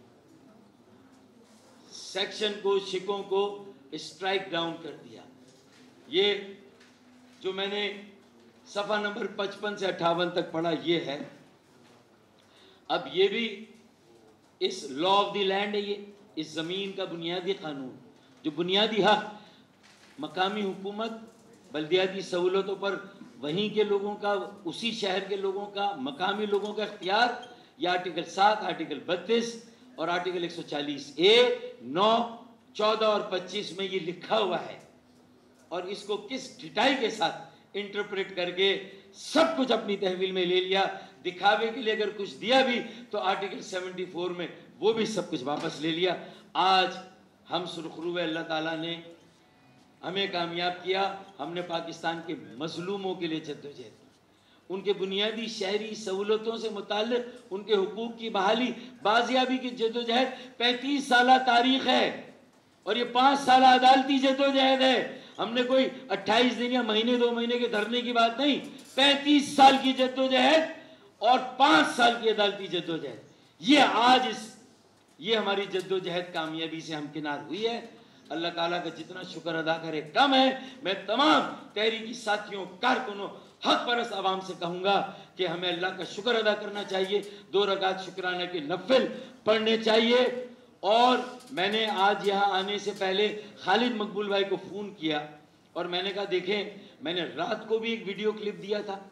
section کو، شکوں کو strike down کر دیا۔ یہ جو میں نے صفحہ نمبر 55 سے 58 تک پڑھا یہ ہے۔ اب یہ بھی اس لا آف دی لینڈ ہے، یہ اس زمین کا بنیادی قانون، جو بنیادی حق مقامی حکومت بلدیاتی سہولتوں پر وہیں کے لوگوں کا، اسی شہر کے لوگوں کا، مقامی لوگوں کا اختیار، یہ آرٹیکل 7، آرٹیکل 32 اور آرٹیکل 140A، 9، 14 اور 25 میں یہ لکھا ہوا ہے۔ اور اس کو کس ڈٹائی کے ساتھ انٹرپریٹ کر کے سب کچھ اپنی تحویل میں لے لیا، دکھاوے کے لیے اگر کچھ دیا بھی تو آرٹیکل 74 میں وہ بھی سب کچھ واپس لے لیا۔ آج ہم سرخرو اللہ تعالیٰ نے ہمیں کامیاب کیا، ہم نے پاکستان کے مظلوموں کے لیے جدوجہد کی، ان کے بنیادی شہری سہولتوں سے متعلق ان کے حقوق کی بحالی بازیابی کی جدوجہد 35 سالہ تاریخ ہے، اور یہ 5 سالہ عدالتی جدوجہد ہے۔ ہم نے کوئی 28 دن یا مہینے 2 مہینے کے دھرنے کی بات نہیں، 35 سال کی جدوجہد اور 5 سال کی عدالتی جدوجہد، یہ ہماری جدوجہد کامیابی سے ہمکنار ہوئی ہے۔ اللہ تعالیٰ کا جتنا شکر ادا کرے کم ہے۔ میں تمام تحریکی ساتھیوں، کارکنوں، حق پرست عوام سے کہوں گا کہ ہمیں اللہ کا شکر ادا کرنا چاہیے، 2 رکعت شکرانہ کے نفل پڑھنے چاہیے۔ اور میں نے آج یہاں آنے سے پہلے خالد مقبول بھائی کو فون کیا اور میں نے کہا دیکھیں، میں نے رات کو بھی ایک ویڈیو کلپ دیا تھا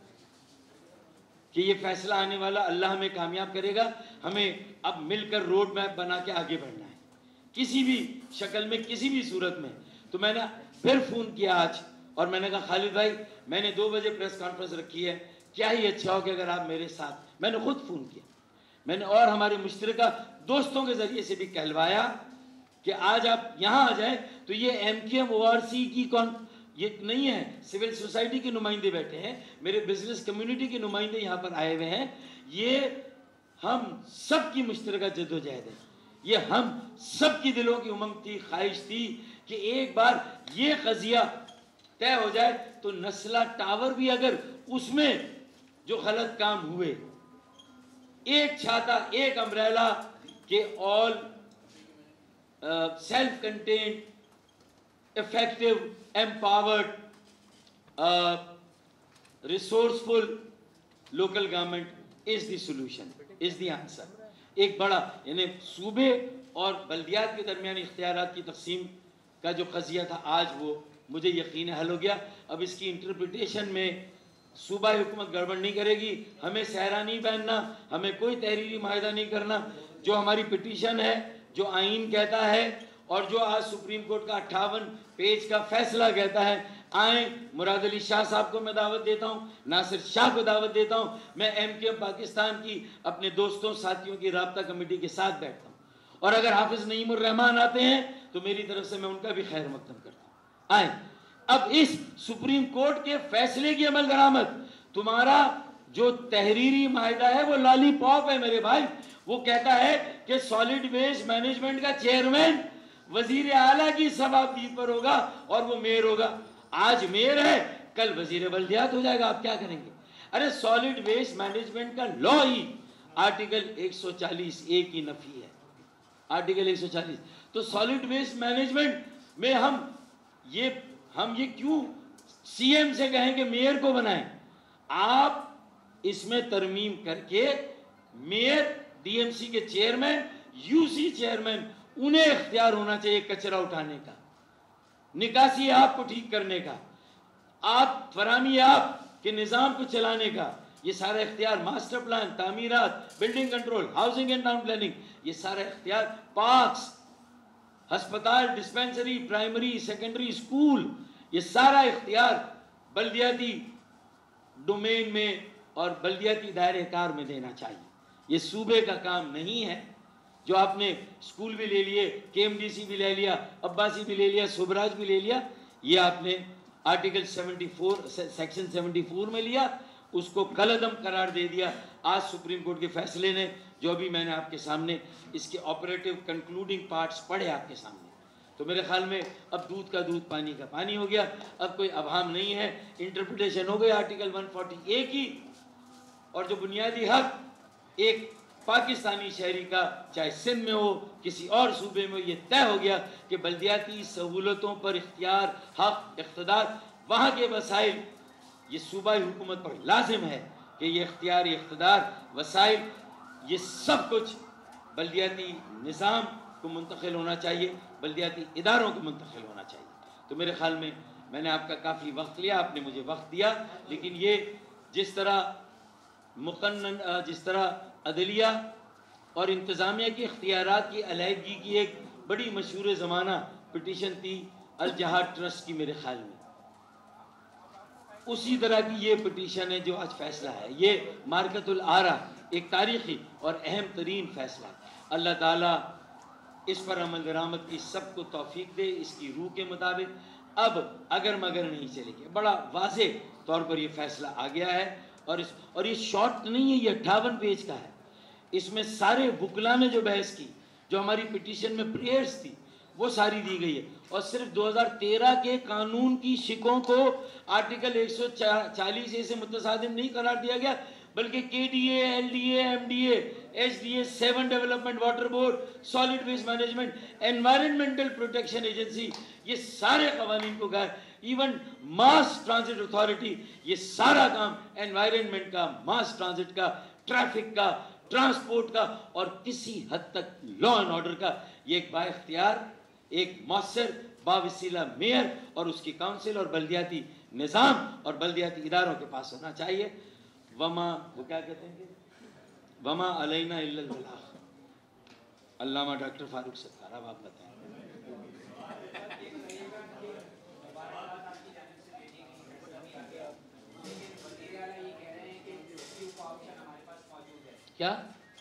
کہ یہ فیصلہ آنے والا، اللہ ہمیں کامیاب کرے گا، ہمیں اب مل کر روڈ میپ بنا کے آگے بڑھنا ہے کسی بھی شکل میں، کسی بھی صورت میں۔ تو میں نے پھر فون کیا آج اور میں نے کہا خالد بھائی، میں نے 2 بجے پریس کانفرنس رکھی ہے، کیا ہی اچھا ہو کہ اگر آپ میرے ساتھ، میں نے خود فون کیا، میں نے اور ہمارے مشترکہ دوستوں کے ذریعے سے بھی کہلوایا کہ آج آپ یہاں آ جائیں۔ تو یہ MQM ORC کی یہ نہیں ہے، سول سوسائٹی کے نمائندے بیٹھے ہیں، میرے بزنس کمیونٹی کے نمائندے یہاں پر آئے ہوئے ہیں۔ یہ ہم سب کی مشترکہ جدوجہد ہے، یہ ہم سب کی دلوں کی امنگ تھی، خواہش تھی کہ ایک بار یہ قضیہ طے ہو جائے تو نسلہ ٹاور بھی اگر اس میں جو غلط کام ہوئے، ایک چھاتا، ایک امبریلا کہ all self contained, effective, empowered, resourceful local government is the solution, is the answer۔ ایک بڑا یعنی صوبے اور بلدیات کے درمیان اختیارات کی تقسیم کا جو قضیہ تھا، آج وہ مجھے یقین حل ہو گیا۔ اب اس کی انٹرپریٹیشن میں صوبہ حکومت گڑبڑ نہیں کرے گی، ہمیں صحرا نہیں پہننا، ہمیں کوئی تحریری معاہدہ نہیں کرنا، جو ہماری پٹیشن ہے، جو آئین کہتا ہے اور جو آج سپریم کورٹ کا 58 پیج کا فیصلہ کہتا ہے، آئیں، مراد علی شاہ صاحب کو میں دعوت دیتا ہوں، ناصر شاہ کو دعوت دیتا ہوں، میں MQM پاکستان کی اپنے دوستوں ساتھیوں کی رابطہ کمیٹی کے ساتھ بیٹھتا ہوں، اور اگر حافظ نعیم الرحمن آتے ہیں تو میری طرف سے میں ان کا بھی خیر مقدم کرتا ہوں۔ آئیں، اب اس سپریم کورٹ کے فیصلے کی عمل درآمد، تمہارا جو تحریری معاہدہ ہے وہ لالی پاپ ہے میرے بھائی۔ وہ کہتا ہے کہ سالڈ ویسٹ مینجمنٹ کا چیئرمین وزیر اعلیٰ کی صوابدید پر ہوگا اور وہ میئر ہوگا۔ آج میئر ہے، کل وزیر بلدیات ہو جائے گا، آپ کیا کریں گے؟ ارے سالڈ ویسٹ مینجمنٹ کا لا ہی آرٹیکل 140A کی نفی ہے، آرٹیکل 140۔ تو سالڈ ویسٹ مینجمنٹ میں ہم یہ کیوں سی ایم سے کہیں کہ میئر کو بنائیں. آپ اس میں ترمیم کر کے میئر، ڈی ایم سی کے چیئرمین، یو سی چیئرمین، انہیں اختیار ہونا چاہیے کچرا اٹھانے کا، نکاسی آپ کو ٹھیک کرنے کا، آپ فراہمی آپ کے نظام کو چلانے کا، یہ سارا اختیار، ماسٹر پلان، تعمیرات، building control, housing and town planning, یہ سارا اختیار، پارکس، ہسپتال، ڈسپینسری، پرائمری، سیکنڈری، اسکول، یہ سارا اختیار بلدیاتی ڈومین میں اور بلدیاتی دائرہ کار میں دینا چاہیے. یہ صوبے کا کام نہیں ہے. جو آپ نے اسکول بھی لے لیے، کے ایم ڈی سی بھی لے لیا، عباسی بھی لے لیا، سبراج بھی لے لیا، یہ آپ نے آرٹیکل 74 سیکشن 74 میں لیا، اس کو کالعدم قرار دے دیا. آج سپریم کورٹ کے فیصلے نے، جو ابھی میں نے آپ کے سامنے اس کے آپریٹو کنکلوڈنگ پارٹس پڑھے آپ کے سامنے، تو میرے خیال میں اب دودھ کا دودھ پانی کا پانی ہو گیا. اب کوئی ابہام نہیں ہے، انٹرپریٹیشن ہو گئی آرٹیکل 140A کی، اور جو بنیادی حق ایک پاکستانی شہری کا، چاہے سندھ میں ہو کسی اور صوبے میں، یہ طے ہو گیا کہ بلدیاتی سہولتوں پر اختیار، حق، اقتدار، وہاں کے وسائل، یہ صوبائی حکومت پر لازم ہے کہ یہ اختیار، یہ اقتدار، وسائل، یہ سب کچھ بلدیاتی نظام کو منتقل ہونا چاہیے، بلدیاتی اداروں کو منتقل ہونا چاہیے. تو میرے خیال میں نے آپ کا کافی وقت لیا، آپ نے مجھے وقت دیا، لیکن یہ جس طرح عدلیہ اور انتظامیہ کی اختیارات کی علیحدگی کی ایک بڑی مشہور زمانہ پٹیشن تھی الجہاد ٹرسٹ کی، میرے خیال میں اسی طرح کی یہ پٹیشن ہے جو آج فیصلہ ہے. یہ مارکت الآرا ایک تاریخی اور اہم ترین فیصلہ ہے. اللہ تعالیٰ اس پر عمل درآمد کی سب کو توفیق دے، اس کی روح کے مطابق. اب اگر مگر نہیں چلے گی، بڑا واضح طور پر یہ فیصلہ آ گیا ہے، اور یہ شارٹ نہیں ہے، یہ 58 پیج کا ہے. اس میں سارے وکلا نے جو بحث کی، جو ہماری پٹیشن میں پریئرز تھی، وہ ساری دی گئی ہے. اور صرف 2013 کے قانون کی شکوں کو آرٹیکل 140A سے متصادم نہیں قرار دیا گیا، بلکہ کے D A, L D A, M D A, H D A, 7 development water board, solid waste management, environmental protection agency, یہ سارے قوانین کو گئے. ایون ماس ٹرانزٹ اتھارٹی، یہ سارا کام انوائرمنٹ کا، ماس ٹرانزٹ کا، ٹریفک کا، ٹرانسپورٹ کا، اور کسی حد تک لا اینڈ آرڈر کا، یہ ایک با اختیار، ایک مؤثر، باوسیلہ میئر اور اس کی کاؤنسل اور بلدیاتی نظام اور بلدیاتی اداروں کے پاس ہونا چاہیے. وہ کیا کہتے ہیں وما علینا الا البلاغ. علامہ ڈاکٹر فاروق ستار، اب آپ بتائیں. کیا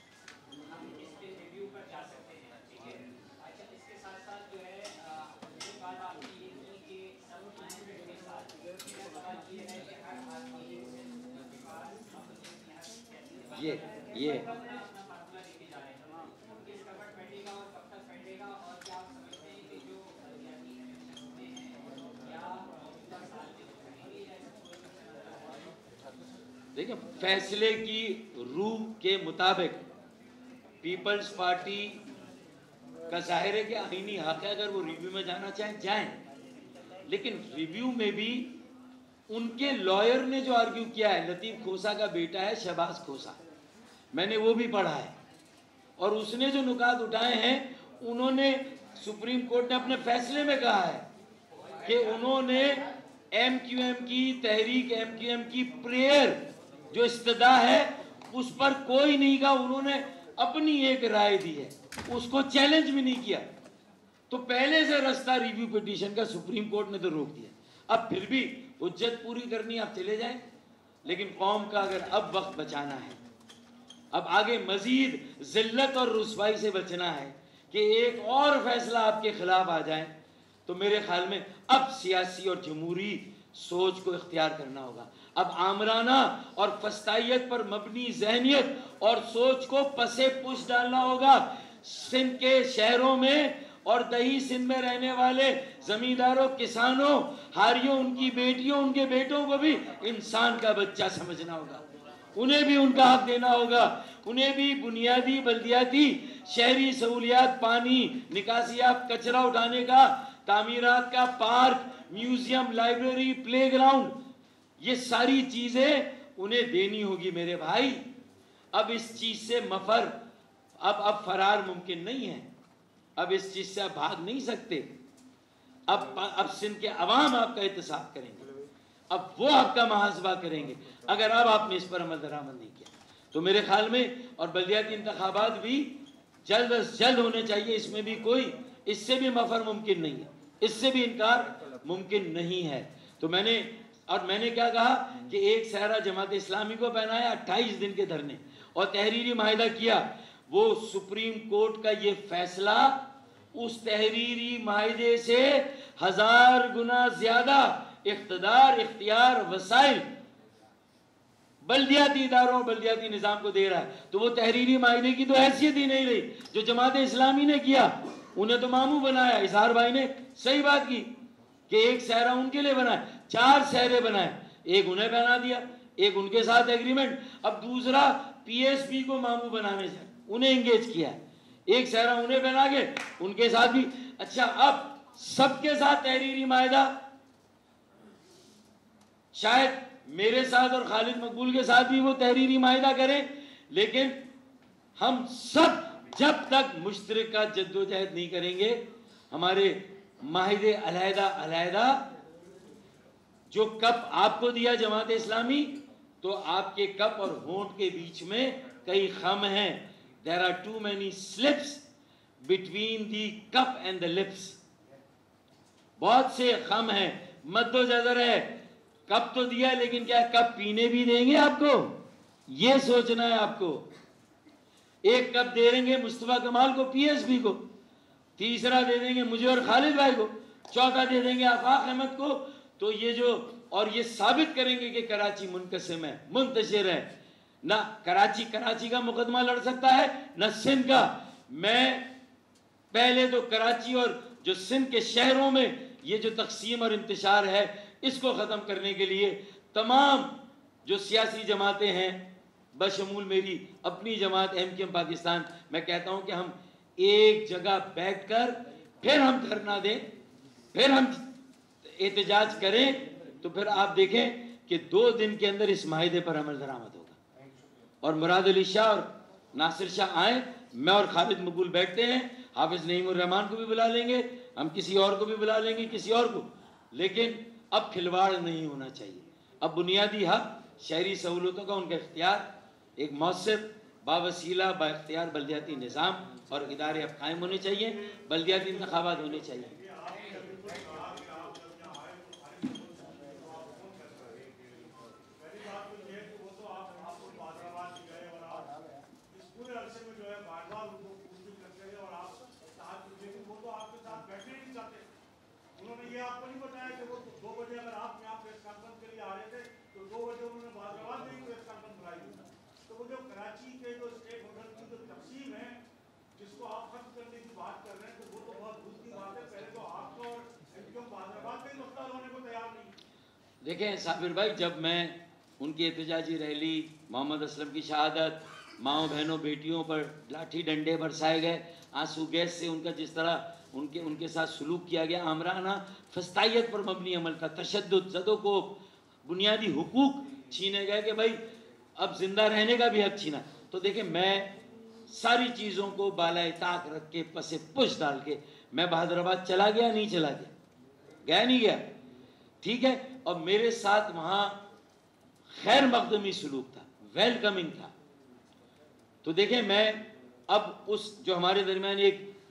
یہ دیکھیں، فیصلے کی روح کے مطابق پیپلز پارٹی کا ظاہر ہے کہ آئینی حق ہے، اگر وہ ریویو میں جانا چاہیں جائیں، لیکن ریویو میں بھی ان کے لائر نے جو آرگیو کیا ہے، لطیف کھوسا کا بیٹا ہے شہباز کھوسا، میں نے وہ بھی پڑھا ہے، اور اس نے جو نکات اٹھائے ہیں، انہوں نے سپریم کورٹ نے اپنے فیصلے میں کہا ہے کہ انہوں نے ایم کیو ایم کی تحریک، ایم کیو ایم کی پریئر جو استدعا ہے اس پر کوئی نہیں کہا، انہوں نے اپنی ایک رائے دی ہے، اس کو چیلنج بھی نہیں کیا. تو پہلے سے رستہ ریویو پٹیشن کا سپریم کورٹ نے تو روک دیا. اب پھر بھی حجت پوری کرنی، آپ چلے جائیں، لیکن قوم کا اگر اب وقت بچانا ہے، اب آگے مزید ذلت اور رسوائی سے بچنا ہے کہ ایک اور فیصلہ آپ کے خلاف آ جائے، تو میرے خیال میں اب سیاسی اور جمہوری سوچ کو اختیار کرنا ہوگا. اب آمرانہ اور فسطائیت پر مبنی ذہنیت اور سوچ کو پسے پش ڈالنا ہوگا. سندھ کے شہروں میں اور دہی سندھ میں رہنے والے زمینداروں، کسانوں، ہاریوں، ان کی بیٹیوں، ان کے بیٹوں کو بھی انسان کا بچہ سمجھنا ہوگا، انہیں بھی ان کا حق دینا ہوگا، انہیں بھی بنیادی بلدیاتی شہری سہولیات، پانی، نکاسیاب، کچرا اٹھانے کا، تعمیرات کا park, museum, library, playground, یہ ساری چیزیں انہیں دینی ہوگی میرے بھائی۔ اب اس چیز سے مفر، اب فرار ممکن نہیں ہے، اب اس چیز سے آپ بھاگ نہیں سکتے۔ اب سندھ کے عوام آپ کا احتساب کریں گے، اب وہ آپ کا محاسبہ کریں گے اگر اب آپ نے اس پر عمل درآمد نہیں کیا تو۔ میرے خیال میں اور بلدیاتی انتخابات بھی جلد از جلد ہونے چاہیے، اس میں بھی کوئی، اس سے بھی مفر ممکن نہیں ہے، اس سے بھی انکار ممکن نہیں ہے۔ تو میں نے کیا کہا کہ ایک سہرا جماعت اسلامی کو پہنایا 28 دن کے دھرنے اور تحریری معاہدہ کیا۔ وہ سپریم کورٹ کا یہ فیصلہ اس تحریری معاہدے سے 1000 گنا زیادہ اقتدار، اختیار، وسائل بلدیاتی اداروں، بلدیاتی نظام کو دے رہا ہے۔ تو وہ تحریری معاہدے کی تو حیثیت ہی نہیں رہی جو جماعت اسلامی نے کیا، انہیں تو ماموں بنایا۔ اظہار بھائی نے صحیح بات کی کہ ایک سہرا ان کے لیے بنائے، 4 سہرے بنائے، ایک انہیں بنا دیا، ایک ان کے ساتھ ایگریمنٹ، اب دوسرا پی ایس بی کو ماموں بنانے سے انہیں انگیج کیا، ایک سہرا انہیں بنا کے ان کے ساتھ بھی۔ اچھا، اب سب کے ساتھ تحریری معاہدہ، شاید میرے ساتھ اور خالد مقبول کے ساتھ بھی وہ تحریری معاہدہ کریں، لیکن ہم سب جب تک مشترکہ جدوجہد نہیں کریں گے، ہمارے معاہدے علیحدہ علیحدہ، جو کپ آپ کو دیا جماعت اسلامی، تو آپ کے کپ اور ہونٹ کے بیچ میں کئی خم ہیں۔ There are too many slips between the cup and the lips. بہت سے خم ہیں، مد و جزر ہے۔ کپ تو دیا لیکن کیا کپ پینے بھی دیں گے آپ کو؟ یہ سوچنا ہے آپ کو۔ ایک کپ دے دیں گے مصطفیٰ کمال کو، پی ایس بی کو، تیسرا دے دیں گے مجھے اور خالد بھائی کو، چوتھا دے دیں گے آفاق احمد کو۔ تو یہ جو، اور یہ ثابت کریں گے کہ کراچی منقسم ہے، منتشر ہے، نہ کراچی کا مقدمہ لڑ سکتا ہے نہ سندھ کا۔ میں پہلے تو کراچی اور جو سندھ کے شہروں میں یہ جو تقسیم اور انتشار ہے، اس کو ختم کرنے کے لیے تمام جو سیاسی جماعتیں ہیں، بشمول میری اپنی جماعت ایم کیو ایم پاکستان، میں کہتا ہوں کہ ہم ایک جگہ بیٹھ کر پھر ہم دھرنا دیں، پھر ہم احتجاج کریں، تو پھر آپ دیکھیں کہ 2 دن کے اندر اس معاہدے پر عمل درآمد ہوگا۔ اور مراد علی شاہ اور ناصر شاہ آئیں، میں اور خالد مقبول بیٹھتے ہیں، حافظ نعیم الرحمان کو بھی بلا لیں گے، ہم کسی اور کو بھی بلا لیں گے، کسی اور کو، لیکن اب کھلواڑ نہیں ہونا چاہیے۔ اب بنیادی حق شہری سہولتوں کا ان کا اختیار، ایک مؤثر، باوسیلہ، با اختیار بلدیاتی نظام اور ادارے اب قائم ہونے چاہیے، بلدیاتی انتخابات ہونے چاہیے۔ آپ کو نہیں بتایا کہ وہ 2 بجے اگر آپ یہاں پریس کانفرنس کے لیے آ رہے تھے تو 2 بجے انہوں نے بادرآباد میں پریس کانفرنس بلائی تھی۔ تو وہ جو کراچی کے جو اسٹیک ہولڈر کی جو تقسیم ہے جس کو آپ ختم کرنے کی بات کر رہے ہیں، تو وہ تو بہت دور کی بات ہے۔ پہلے تو آپ کو اور ایم کیو ایم بادرآباد میں مسئلہ ہونے کو تیار نہیں۔ دیکھیں صابر بھائی، جب میں ان کی احتجاجی ریلی، محمد اسلم کی شہادت، ماؤں بہنوں بیٹیوں پر لاٹھی ڈنڈے برسائے گئے، آنسو گیس سے ان کا جس طرح ان کے ساتھ سلوک کیا گیا، آمرانہ فسطائیت پر مبنی عمل تھا، تشدد، زد و کوب، بنیادی حقوق چھینے گئے کہ بھائی اب زندہ رہنے کا بھی حق چھینا۔ تو دیکھیں، میں ساری چیزوں کو بالائے طاق رکھ کے، پس پش ڈال کے، میں بہادرآباد چلا گیا، نہیں چلا گیا، نہیں گیا، ٹھیک ہے، اور میرے ساتھ وہاں خیر مقدمی سلوک تھا، ویلکمنگ تھا۔ تو دیکھیں، میں اب اس جو ہمارے درمیان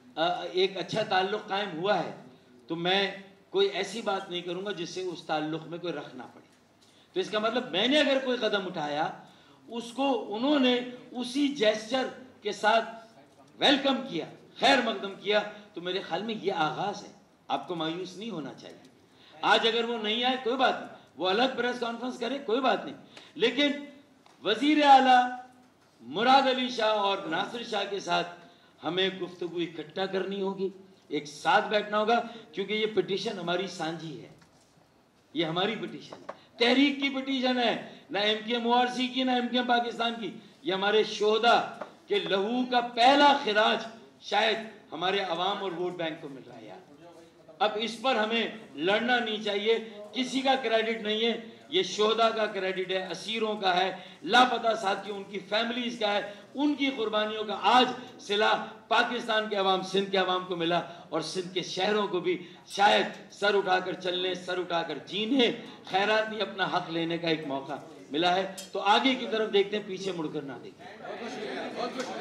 ایک اچھا تعلق قائم ہوا ہے، تو میں کوئی ایسی بات نہیں کروں گا جس سے اس تعلق میں کوئی رکھ نہ پڑے۔ تو اس کا مطلب میں نے اگر کوئی قدم اٹھایا، اس کو انہوں نے اسی جیسچر کے ساتھ ویلکم کیا، خیر مقدم کیا، تو میرے خیال میں یہ آغاز ہے۔ آپ کو مایوس نہیں ہونا چاہیے۔ آج اگر وہ نہیں آئے کوئی بات نہیں، وہ الگ پریس کانفرنس کرے، کوئی بات نہیں، لیکن وزیر اعلیٰ مراد علی شاہ اور ناصر شاہ کے ساتھ ہمیں گفتگو اکٹھا کرنی ہوگی، ایک ساتھ بیٹھنا ہوگا، کیونکہ یہ پٹیشن ہماری سانجھی ہے، یہ ہماری پٹیشن ہے، تحریک کی پٹیشن ہے، نہ M Q M O R C کی، نہ ایم کیو ایم پاکستان کی، یہ ہمارے شہداء کے لہو کا پہلا خراج شاید ہمارے عوام اور ووٹ بینک کو مل رہا ہے۔ اب اس پر ہمیں لڑنا نہیں چاہیے. کسی کا کریڈٹ نہیں ہے, یہ شہداء کا کریڈٹ ہے, اسیروں کا ہے, لاپتہ ساتھیوں ان کی فیملیز کا ہے, ان کی قربانیوں کا آج صلہ پاکستان کے عوام, سندھ کے عوام کو ملا, اور سندھ کے شہروں کو بھی شاید سر اٹھا کر چلنے, سر اٹھا کر جینے, خیرات نہیں اپنا حق لینے کا ایک موقع ملا ہے. تو آگے کی طرف دیکھتے ہیں, پیچھے مڑ کر نہ دیکھیں.